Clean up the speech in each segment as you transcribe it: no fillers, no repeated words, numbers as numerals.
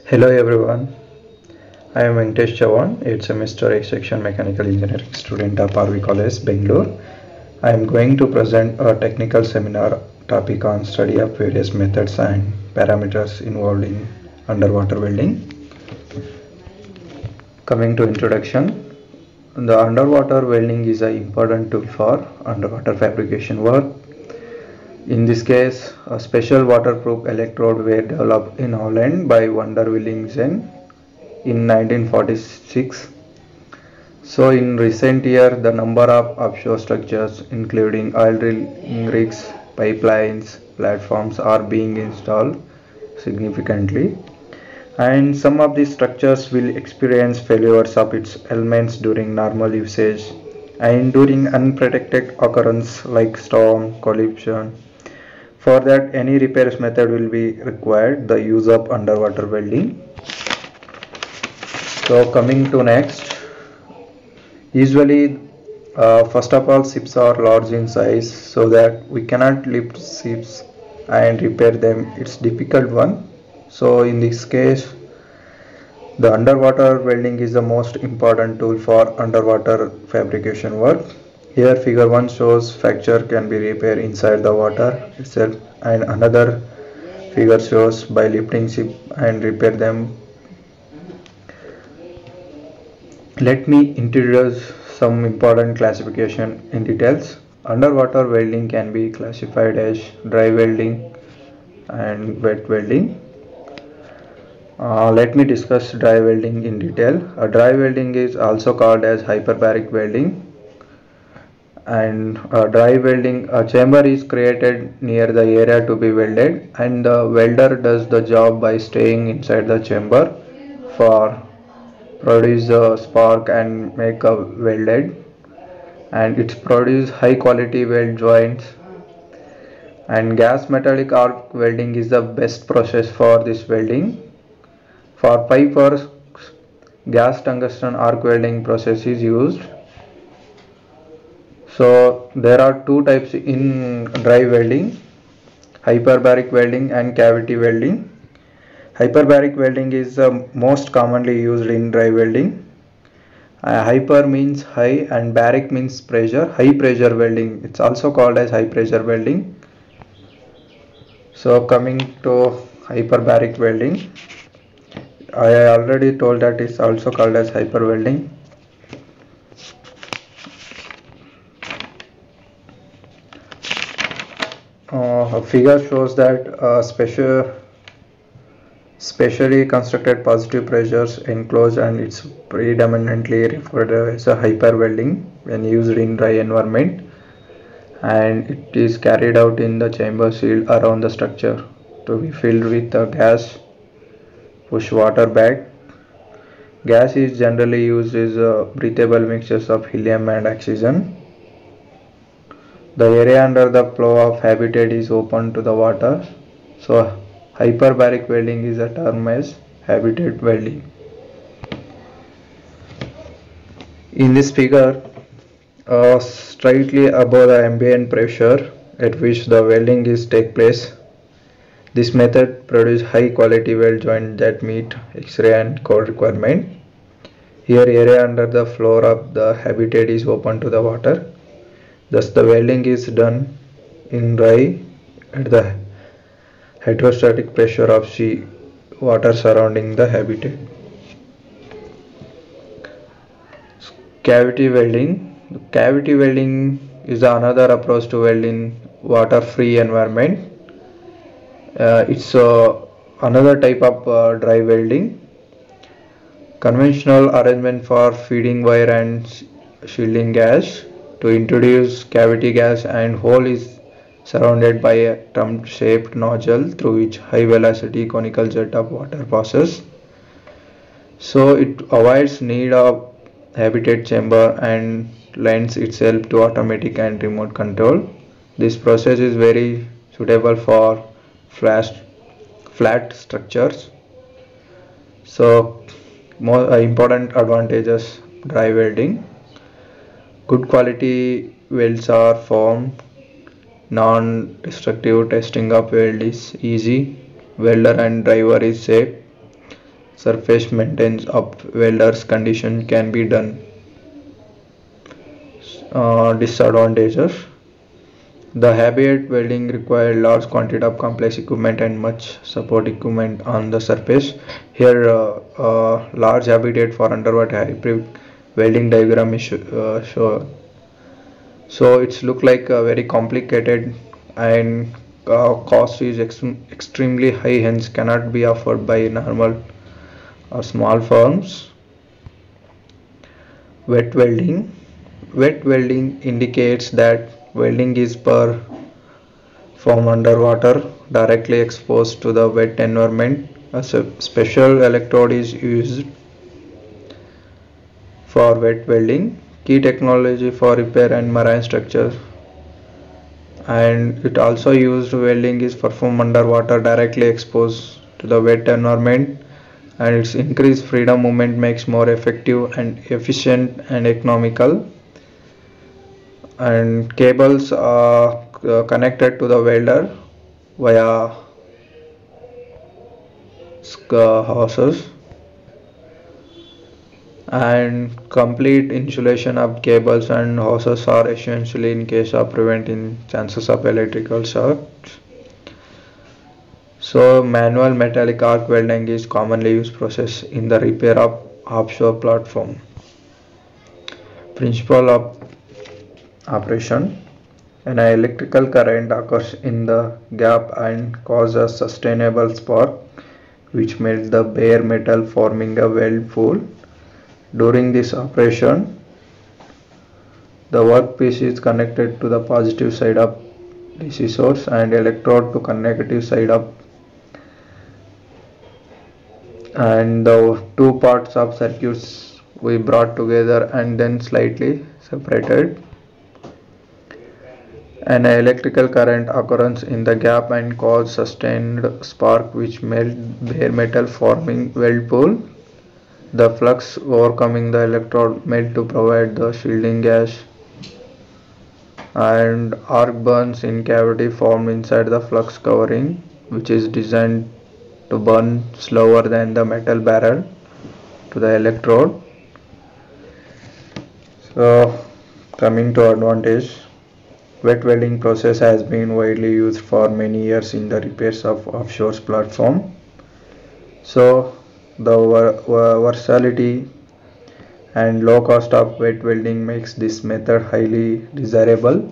Hello everyone, I am Venkatesh Chavan, 8th semester A section mechanical engineering student of RV College, Bangalore. I am going to present a technical seminar topic on study of various methods and parameters involved in underwater welding. Coming to introduction, the underwater welding is an important tool for underwater fabrication work. In this case, a special waterproof electrode were developed in Holland by Wonder Willingsen in 1946. So in recent years, the number of offshore structures including oil drilling rigs, pipelines, platforms are being installed significantly, and some of these structures will experience failures of its elements during normal usage and during unprotected occurrence like storm, collision. For that, any repairs method will be required, the use of underwater welding. So coming to next, usually first of all, ships are large in size, so that we cannot lift ships and repair them. It's difficult one. So in this case, the underwater welding is the most important tool for underwater fabrication work. Here figure 1 shows fracture can be repaired inside the water itself, and another figure shows by lifting ship and repair them. Let me introduce some important classification in details. Underwater welding can be classified as dry welding and wet welding. Let me discuss dry welding in detail. Dry welding is also called as hyperbaric welding. And dry welding, a chamber is created near the area to be welded, and the welder does the job by staying inside the chamber for produce a spark and make a welded, and it's produce high quality weld joints. And gas metallic arc welding is the best process for this welding. For pipe work, gas tungsten arc welding process is used. So there are two types in dry welding: hyperbaric welding and cavity welding. Hyperbaric welding is the most commonly used in dry welding. Hyper means high and baric means pressure. High pressure welding, it's also called as high pressure welding. So coming to hyperbaric welding, I already told that it's also called as hyper welding. A figure shows that specially constructed positive pressures enclosed, and it's predominantly referred as a hyper welding when used in dry environment, and it is carried out in the chamber sealed around the structure to be filled with the gas. Push water back. Gas is generally used as breathable mixtures of helium and oxygen. The area under the flow of habitat is open to the water. So hyperbaric welding is a term as habitat welding. In this figure, slightly above the ambient pressure at which the welding is take place, this method produces high quality weld joint that meet X-ray and code requirement. Here area under the floor of the habitat is open to the water. Thus the welding is done in dry at the hydrostatic pressure of sea water surrounding the habitat. Cavity welding. Cavity welding is another approach to weld in water-free environment. It's another type of dry welding. Conventional arrangement for feeding wire and shielding gas. To introduce cavity gas, and hole is surrounded by a thumb-shaped nozzle through which high-velocity conical jet of water passes. So it avoids need of habitat chamber and lends itself to automatic and remote control. This process is very suitable for flat structures. So more important advantages dry welding. Good quality welds are formed. Non-destructive testing of weld is easy. Welder and driver is safe. surface maintenance of welders condition can be done. Disadvantages: the habit welding requires large quantity of complex equipment and much support equipment on the surface. Here, large habitat for underwater hybrid welding diagram is shown. So it's look like very complicated, and cost is extremely high, hence cannot be offered by normal or small firms. Wet welding. Wet welding indicates that welding is performed underwater, directly exposed to the wet environment. A special electrode is used for wet welding. Key technology for repair and marine structures. And it also used welding is performed underwater, directly exposed to the wet environment, and its increased freedom movement makes more effective and efficient and economical. And cables are connected to the welder via hoses, and complete insulation of cables and hoses are essential in case of preventing chances of electrical shocks. So manual metallic arc welding is commonly used process in the repair of offshore platform. Principle of operation: an electrical current occurs in the gap and causes a sustainable spark which melts the bare metal, forming a weld pool. During this operation, the workpiece is connected to the positive side of DC source and electrode to negative side of, and the two parts of circuits we brought together and then slightly separated. An electrical current occurs in the gap and causes sustained spark which melts bare metal, forming weld pool. The flux overcoming the electrode melt to provide the shielding gas, and arc burns in cavity formed inside the flux covering, which is designed to burn slower than the metal barrel to the electrode. So coming to advantage, wet welding process has been widely used for many years in the repairs of offshore platform. So the versatility and low cost of wet welding makes this method highly desirable.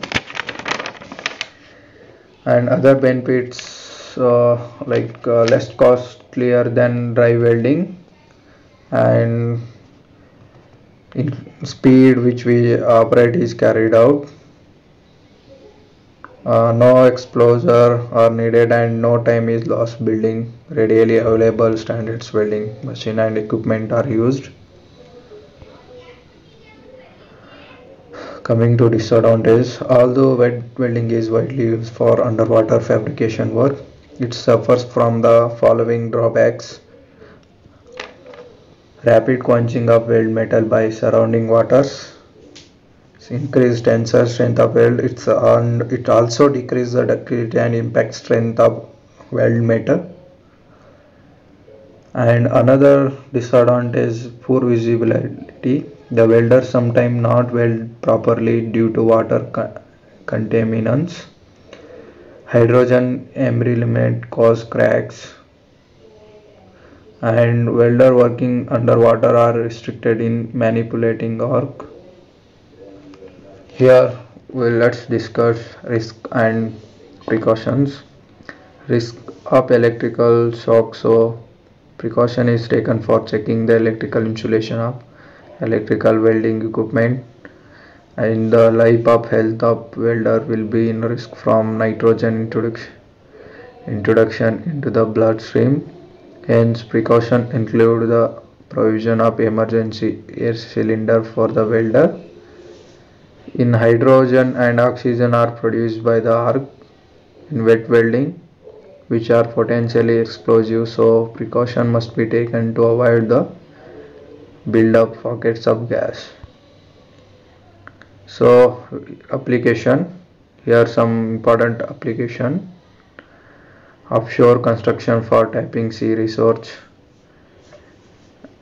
And other benefits less costlier than dry welding, and in speed which we operate is carried out. No exposure are needed and no time is lost building. Readily available standards welding machine and equipment are used. Coming to disadvantage, although wet welding is widely used for underwater fabrication work, it suffers from the following drawbacks: rapid quenching of weld metal by surrounding waters, increased tensile strength of weld, it also decreases the ductility and impact strength of weld metal. And another disadvantage, poor visibility. The welder sometimes not weld properly due to water contaminants. Hydrogen embrittlement cause cracks, and welder working underwater are restricted in manipulating arc. Here let's discuss risk and precautions. Risk of electrical shock. So precaution is taken for checking the electrical insulation of electrical welding equipment, and the life of health of welder will be in risk from nitrogen introduction into the bloodstream. Hence precaution include the provision of emergency air cylinder for the welder. In hydrogen and oxygen are produced by the arc in wet welding, which are potentially explosive, so precaution must be taken to avoid the build up pockets of gas. So application, here some important application: offshore construction for tapping sea resource,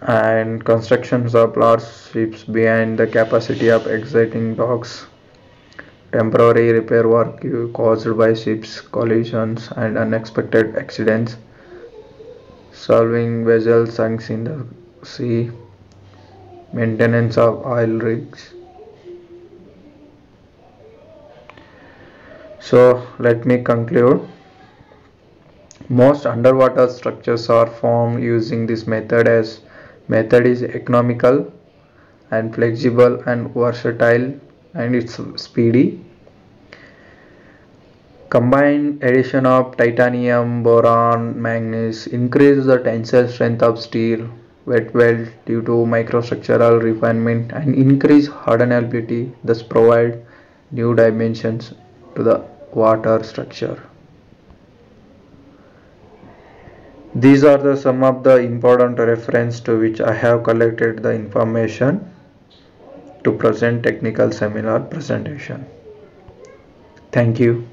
and constructions of large ships behind the capacity of exiting docks, temporary repair work caused by ships collisions and unexpected accidents, solving vessels sunk in the sea, maintenance of oil rigs. So let me conclude. Most underwater structures are formed using this method as method is economical and flexible and versatile and it's speedy. Combined addition of titanium, boron, manganese increase the tensile strength of steel, wet weld due to microstructural refinement and increase hardenability, thus provide new dimensions to the water structure. These are the some of the important reference to which I have collected the information to present technical seminar presentation. Thank you.